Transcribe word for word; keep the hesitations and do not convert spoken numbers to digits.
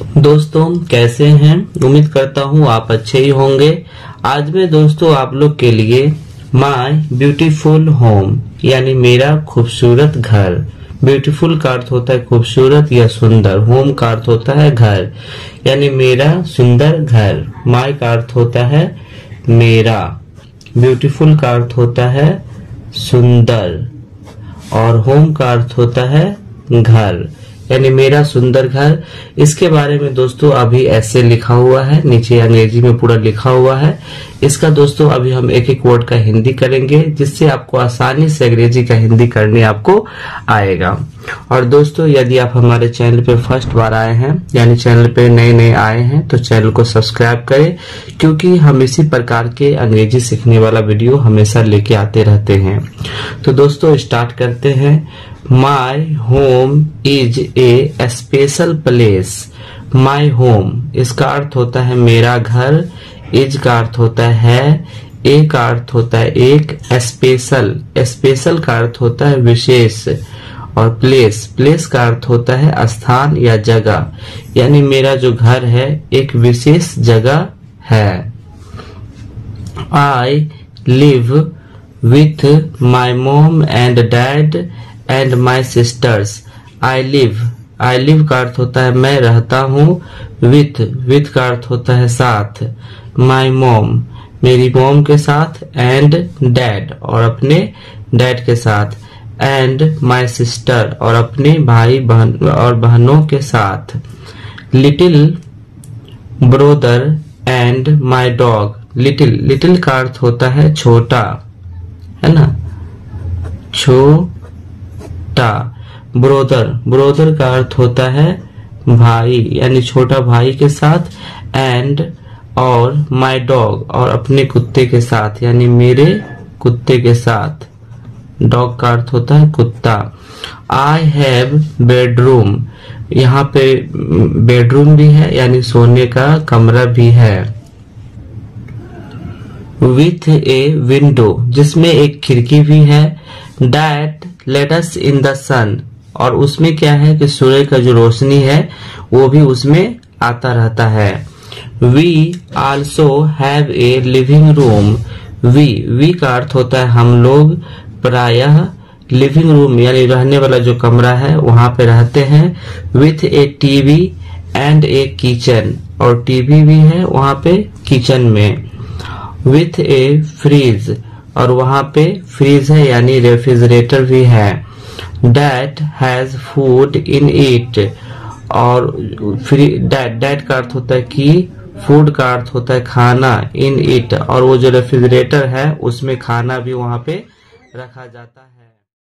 दोस्तों कैसे हैं? उम्मीद करता हूँ आप अच्छे ही होंगे। आज मैं दोस्तों आप लोग के लिए माय ब्यूटीफुल होम यानी मेरा खूबसूरत घर, ब्यूटीफुल का अर्थ होता है खूबसूरत या सुंदर, होम का अर्थ होता है घर यानी मेरा सुंदर घर, माय का अर्थ होता है मेरा, ब्यूटीफुल का अर्थ होता है सुंदर और होम का अर्थ होता है घर यानी मेरा सुंदर घर। इसके बारे में दोस्तों अभी ऐसे लिखा हुआ है, नीचे अंग्रेजी में पूरा लिखा हुआ है। इसका दोस्तों अभी हम एक एक वर्ड का हिंदी करेंगे जिससे आपको आसानी से अंग्रेजी का हिंदी करने आपको आएगा। और दोस्तों यदि आप हमारे चैनल पे फर्स्ट बार आए हैं यानी चैनल पे नए नए आए हैं तो चैनल को सब्सक्राइब करें, क्योंकि हम इसी प्रकार के अंग्रेजी सीखने वाला वीडियो हमेशा लेके आते रहते हैं। तो दोस्तों स्टार्ट करते हैं। My home is a special place. My home इसका अर्थ होता है मेरा घर, इज का अर्थ होता है, ए का अर्थ होता है एक, स्पेशल स्पेशल का अर्थ होता है विशेष और प्लेस प्लेस का अर्थ होता है स्थान या जगह, यानी मेरा जो घर है एक विशेष जगह है। I live with my mom and dad and my sisters. I live I live का अर्थ होता है मैं रहता हूँ, विथ विथ का अर्थ होता है साथ, माई मॉम मेरी मॉम के साथ, एंड डैड और अपने डैड के साथ, एंड माई सिस्टर और अपने भाई बहन और बहनों के साथ, little brother and my dog. Little little का अर्थ होता है छोटा, है ना, छोटा। ब्रोदर ब्रोदर का अर्थ होता है भाई यानी छोटा भाई के साथ, एंड और माई डॉग और अपने कुत्ते के साथ यानी मेरे कुत्ते के साथ, डॉग का अर्थ होता है कुत्ता। आई हैव बेडरूम, यहाँ पे बेडरूम भी है यानी सोने का कमरा भी है। विथ ए विंडो जिसमें एक खिड़की भी है। That let us in the sun और उसमें क्या है कि सूर्य का जो रोशनी है वो भी उसमें आता रहता है। We also have a living room. We we का अर्थ होता है हम लोग, प्रायः लिविंग रूम यानी रहने वाला जो कमरा है वहां पे रहते हैं। With a TV and a kitchen और टीवी भी है वहां पे किचन में। विथ ए फ्रीज और वहां पे फ्रीज है यानी रेफ्रिजरेटर भी है। That has food in it और डैट डैट का अर्थ होता है कि, फूड का अर्थ होता है खाना, इन इट और वो जो रेफ्रिजरेटर है उसमें खाना भी वहां पे रखा जाता है।